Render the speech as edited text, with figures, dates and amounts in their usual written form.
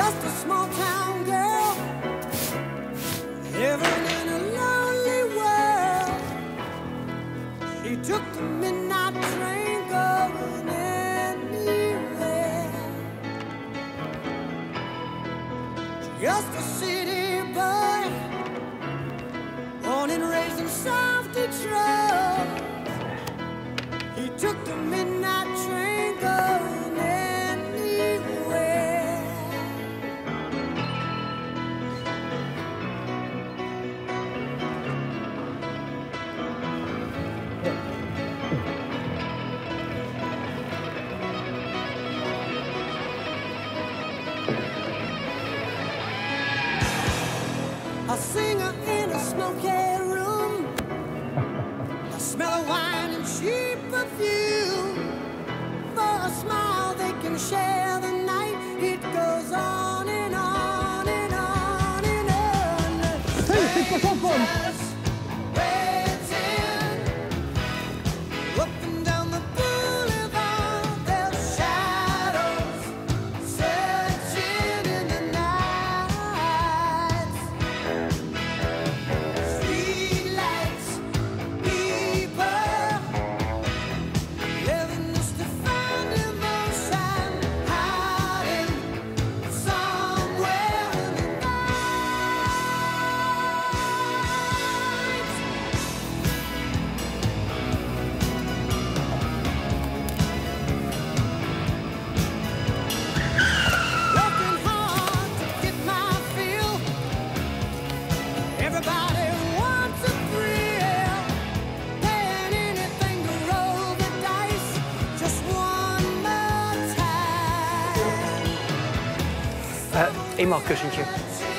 just a small town girl, living in a lonely world. She took the midnight train going anywhere. Just a city boy, born and raised in South Detroit. He took the midnight train going anywhere. A singer in a smoky room, a smell of wine and cheap perfume. For a smile they can share the night. It goes on and on and on and on. Strangers waiting up and down the boulevard, their shadows searching in the night. Streetlights, people living just to find emotion, hiding somewhere in the night. Working hard to get my fill. Everybody wants a thrill, paying anything to roll the dice just one more time. Eenmaal kussentje.